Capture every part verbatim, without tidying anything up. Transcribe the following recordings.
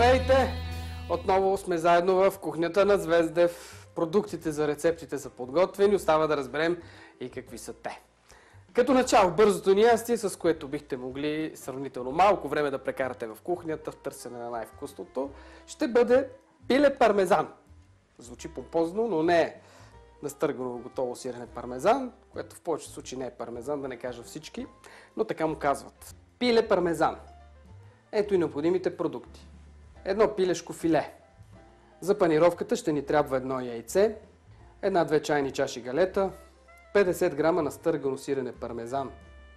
Здравейте! Отново сме заедно в кухнята на Звездев. Продуктите за рецептите са подготвени, остава да разберем и какви са те. Като начало, бързото ни ястие, с което бихте могли сравнително малко време да прекарате в кухнята в търсене на най-вкусното, ще бъде пиле пармезан. Звучи помпозно, но не е настъргано готово сирене пармезан, което в повечето случаи не е пармезан, да не кажа всички, но така му казват. Пиле пармезан. Ето и необходимите продукти. Едно пилешко филе. За панировката ще ни трябва едно яйце, една-две чайни чаши галета, петдесет грама настъргано сирене пармезан.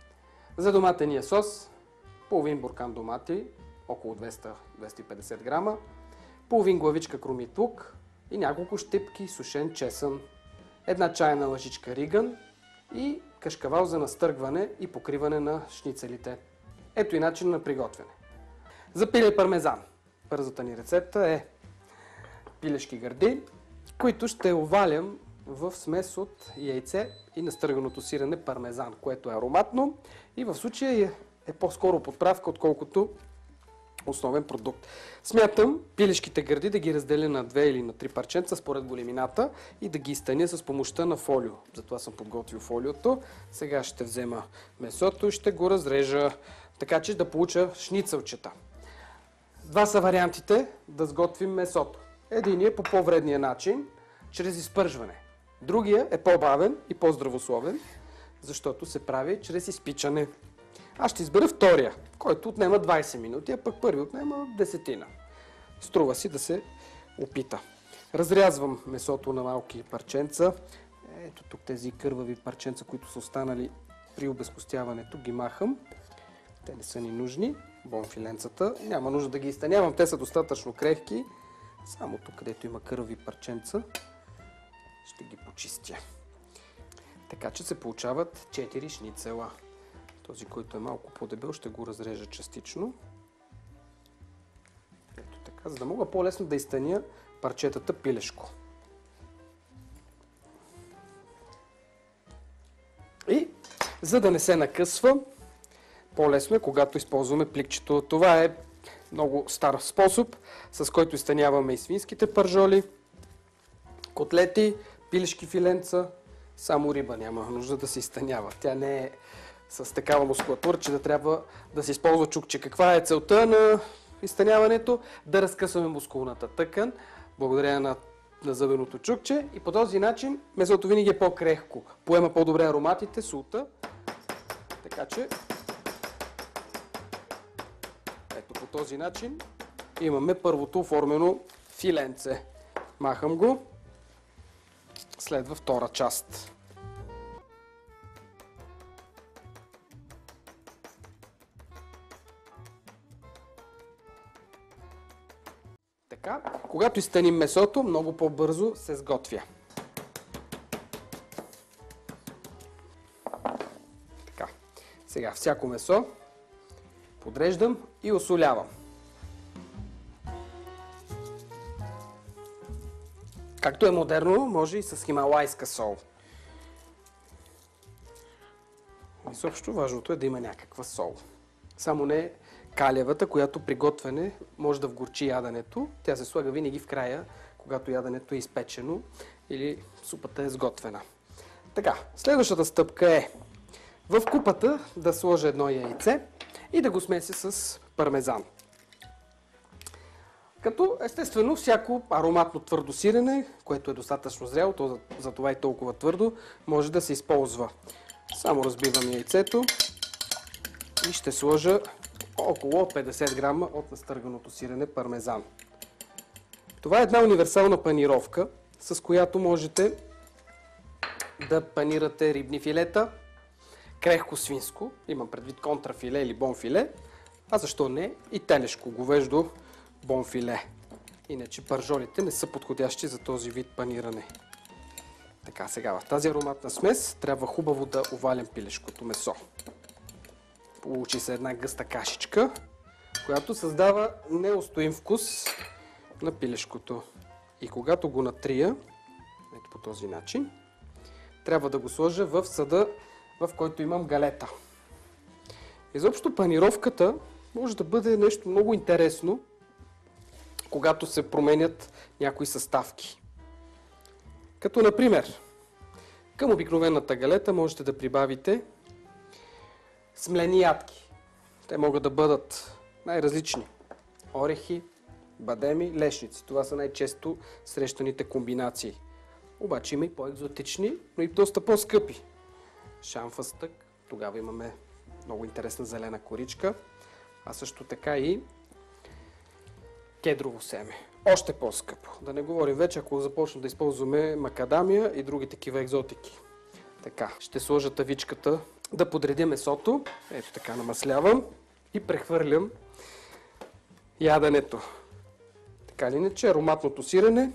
За доматения сос, половин буркан домати, около двеста до двеста и петдесет грама, половин главичка кромит лук и няколко щипки сушен чесън, една чайна лъжичка риган и кашкавал за настъргване и покриване на шницелите. Ето и начин на приготвяне. За пиле пармезан. Бързата ни рецепта е пилешки гърди, които ще овалям в смес от яйце и настърганото сирене пармезан, което е ароматно и в случая е, е по-скоро подправка, отколкото основен продукт. Смятам пилешките гърди да ги разделя на две или на три парченца според големината и да ги изтъня с помощта на фолио. Затова съм подготвил фолиото. Сега ще взема месото и ще го разрежа, така че да получа шницелчета. Два са вариантите да сготвим месото. Единият е по по-вредния начин, чрез изпържване. Другия е по-бавен и по-здравословен, защото се прави чрез изпичане. Аз ще избера втория, който отнема двайсет минути, а пък първи отнема десетина. Струва си да се опита. Разрязвам месото на малки парченца. Ето тук тези кървави парченца, които са останали при обезкостяването, ги махам. Те не са ни нужни. Бонфиленцата. Няма нужда да ги изтънявам, те са достатъчно крехки. Само тук, където има кървави парченца, ще ги почистя. Така че се получават четири шницела. Този, който е малко по-дебел, ще го разрежа частично. Ето така, за да мога по-лесно да изтъня парчетата пилешко. И за да не се накъсва, по-лесно е, когато използваме пликчето. Това е много стар способ, с който изтъняваме и свинските пържоли, котлети, пилешки филенца. Само риба няма нужда да се изтънява. Тя не е с такава мускулатура, че да трябва да се използва чукче. Каква е целта на изтъняването? Да разкъсваме мускулната тъкан, благодарение на, на зъбеното чукче, и по този начин месото винаги е по-крехко. Поема по-добре ароматите, султа. Така че ето по този начин имаме първото оформено филенце. Махам го. Следва втора част. Така, когато изтъним месото, много по-бързо се сготвя. Така, сега всяко месо подреждам и осолявам. Както е модерно, може и с хималайска сол. Изобщо важното е да има някаква сол. Само не калиевата, която при готвене може да вгорчи яденето. Тя се слага винаги в края, когато яденето е изпечено или супата е сготвена. Така, следващата стъпка е в купата да сложа едно яйце и да го смеся с пармезан. Като естествено всяко ароматно твърдо сирене, което е достатъчно зряло, то за това и толкова твърдо, може да се използва. Само разбивам яйцето и ще сложа около петдесет грама от настърганото сирене пармезан. Това е една универсална панировка, с която можете да панирате рибни филета, крехко свинско, имам предвид контрафиле или бонфиле, а защо не и телешко говеждо бонфиле. Иначе пържолите не са подходящи за този вид паниране. Така, сега в тази ароматна смес трябва хубаво да овалям пилешкото месо. Получи се една гъста кашичка, която създава неустоим вкус на пилешкото. И когато го натрия, ето по този начин, трябва да го сложа в съда, в който имам галета. Изобщо панировката може да бъде нещо много интересно, когато се променят някои съставки. Като например, към обикновената галета можете да прибавите смлени ядки. Те могат да бъдат най-различни. Орехи, бадеми, лешници. Това са най-често срещаните комбинации. Обаче има и по-екзотични, но и доста по-скъпи. Шамфастък, тогава имаме много интересна зелена коричка, а също така и кедрово семе. Още по-скъпо. Да не говорим вече, ако започнем да използваме макадамия и други такива екзотики. Така, ще сложа тавичката да подредя месото. Ето така намаслявам и прехвърлям яденето. Така или иначе, ароматното сирене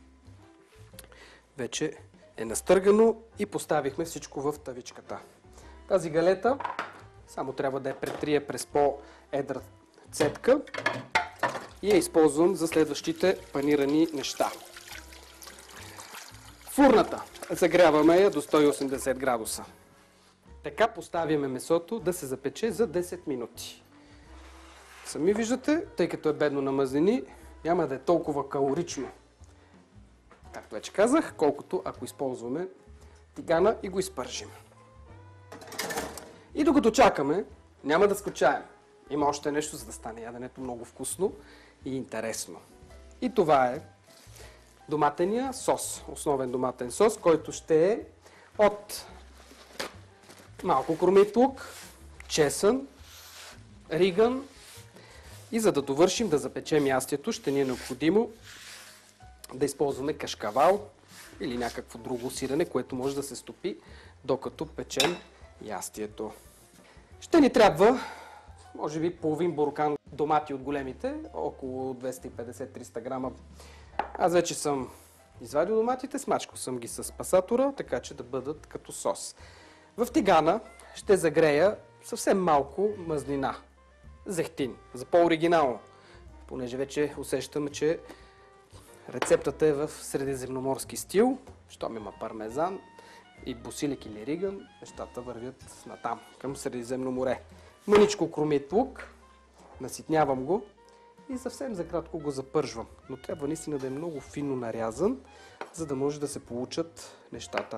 вече е настъргано и поставихме всичко в тавичката. Тази галета само трябва да я претрия през по-едра цепка и я използвам за следващите панирани неща. Фурната. Загряваме я до сто и осемдесет градуса. Така поставяме месото да се запече за десет минути. Сами виждате, тъй като е бедно на мазнини, няма да е толкова калорично. Както вече казах, колкото ако използваме тигана и го изпържим. И докато чакаме, няма да скучаем. Има още нещо, за да стане яденето много вкусно и интересно. И това е доматения сос. Основен доматен сос, който ще е от малко кромит лук, чесън, риган и за да довършим да запечем ястието, ще ни е необходимо да използваме кашкавал или някакво друго сирене, което може да се стопи докато печем ястието. Ще ни трябва, може би, половин буркан домати от големите, около двеста и петдесет до триста грама. Аз вече съм извадил доматите, смачкал съм ги с пасатора, така че да бъдат като сос. В тигана ще загрея съвсем малко мазнина, зехтин, за по-оригинално, понеже вече усещаме, че рецептата е в средиземноморски стил, щом има пармезан и босилик или риган, нещата вървят натам, към Средиземно море. Мъничко кромит лук, наситнявам го и съвсем за кратко го запържвам. Но трябва наистина да е много финно нарязан, за да може да се получат нещата.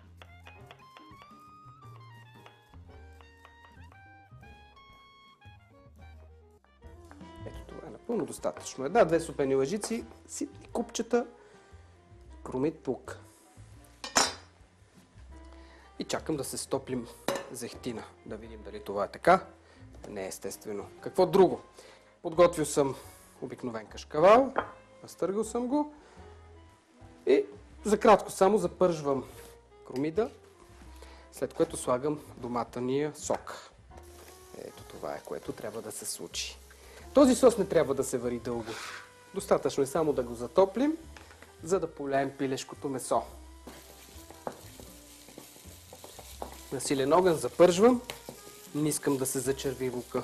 Ето това е напълно достатъчно. Една-две супени лъжици, ситни купчета кромит лук. И чакам да се стоплим зехтина. Да видим дали това е така. Не е естествено. Какво друго? Подготвил съм обикновен кашкавал. Разтъргал съм го. И за кратко само запържвам кромида, след което слагам доматания сок. Ето това е, което трябва да се случи. Този сос не трябва да се вари дълго. Достатъчно е само да го затоплим, за да полеем пилешкото месо. На силен огън запържвам. Не искам да се зачерви лука.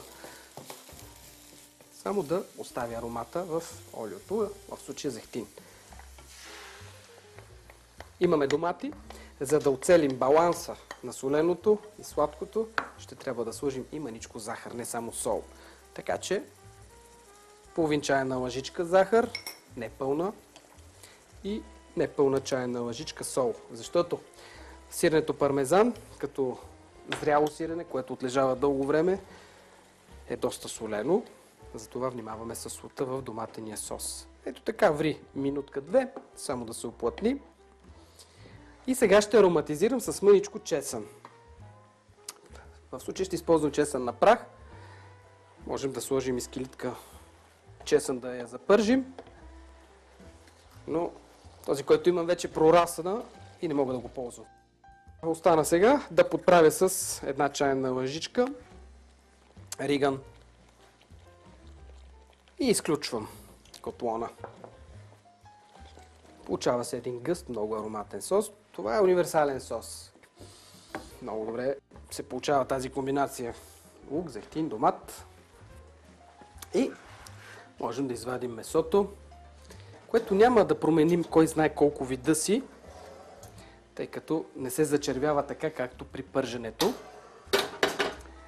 Само да оставя аромата в олиото, в случая зехтин. Имаме домати. За да оцелим баланса на соленото и сладкото, ще трябва да сложим и мъничко захар, не само сол. Така че половин чайна лъжичка захар, не пълна, и не пълна чайна лъжичка сол. Защото сиренето пармезан, като зряло сирене, което отлежава дълго време, е доста солено. Затова внимаваме с солта в доматения сос. Ето така ври минутка-две, само да се оплътни. И сега ще ароматизирам с мъничко чесън. В случай ще използвам чесън на прах. Можем да сложим и скилитка чесън да я запържим. Но този, който имам, вече прорасна и не мога да го ползвам. Остана сега да подправя с една чайна лъжичка риган. И изключвам котлона. Получава се един гъст, много ароматен сос. Това е универсален сос. Много добре се получава тази комбинация лук, зехтин, домат. И можем да извадим месото, което няма да променим кой знае колко вида си, тъй като не се зачервява така, както при пърженето.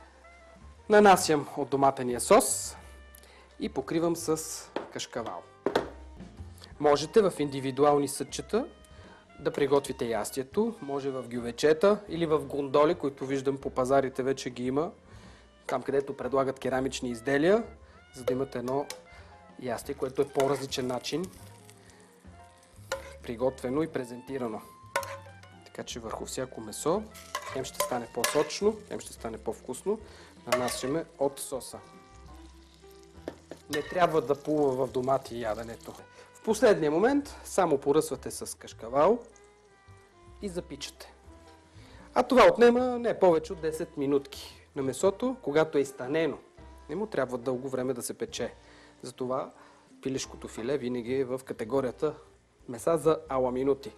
Нанасям от доматения сос и покривам с кашкавал. Можете в индивидуални съдчета да приготвите ястието, може в гювечета или в гондоли, които виждам по пазарите вече ги има, там където предлагат керамични изделия, за да имате едно ястие, което е по-различен начин, приготвено и презентирано. Така че върху всяко месо, хем ще стане по-сочно, хем ще стане по-вкусно, нанасяме от соса. Не трябва да плува в домати яденето. В последния момент само поръсвате с кашкавал и запичате. А това отнема не повече от десет минутки. На месото, когато е изтънено, не му трябва дълго време да се пече. Затова пилешкото филе винаги е в категорията меса за ала минути.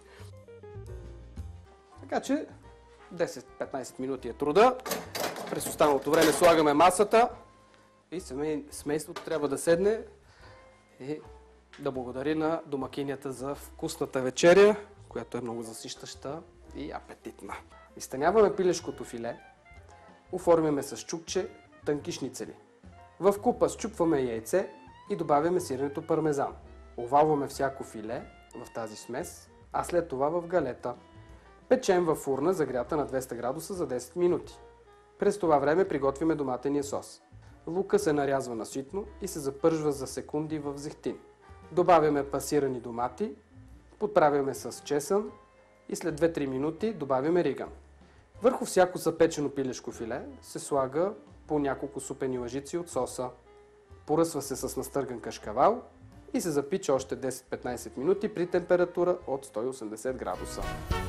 Така че десет-петнайсет минути е труда. През останалото време слагаме масата и семейството трябва да седне и да благодари на домакинята за вкусната вечеря, която е много засищаща и апетитна. Изтъняваме пилешкото филе, оформяме с чукче тънки шницели. В купа счупваме яйце и добавяме сиренето пармезан. Овалваме всяко филе в тази смес, а след това в галета. Печем във фурна, загрята на двеста градуса за десет минути. През това време приготвяме доматения сос. Лука се нарязва на ситно и се запържва за секунди в зехтин. Добавяме пасирани домати, подправяме с чесън и след две-три минути добавяме риган. Върху всяко запечено пилешко филе се слага по няколко супени лъжици от соса. Поръсва се с настърган кашкавал и се запича още десет-петнайсет минути при температура от сто и осемдесет градуса.